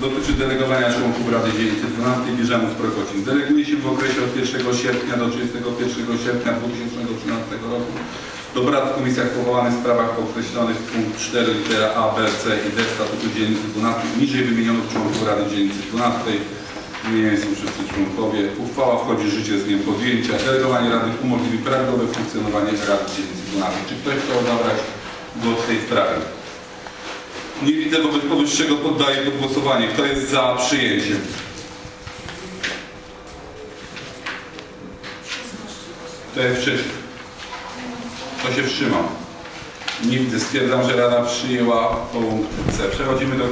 dotyczy delegowania członków Rady Dzielnicy 12 Bieżanów Prokocin. Deleguje się w okresie od 1 sierpnia do 31 sierpnia 2013 roku do prac w komisjach powołanych w sprawach określonych w punkt 4 litera A, B, C i D Statutu Dzielnicy 12 niżej wymienionych członków Rady Dzielnicy 12. Wymienieni są wszyscy członkowie. Uchwała wchodzi w życie z dniem podjęcia. Delegowanie Rady umożliwi prawidłowe funkcjonowanie Rady Dzielnicy 12. Czy ktoś chciał zabrać głos w tej sprawie? Nie widzę, wobec powyższego poddaję pod głosowanie. Kto jest za przyjęciem? Kto jest przeciw? Kto się wstrzymał? Nie widzę. Stwierdzam, że Rada przyjęła punkt C. Przechodzimy do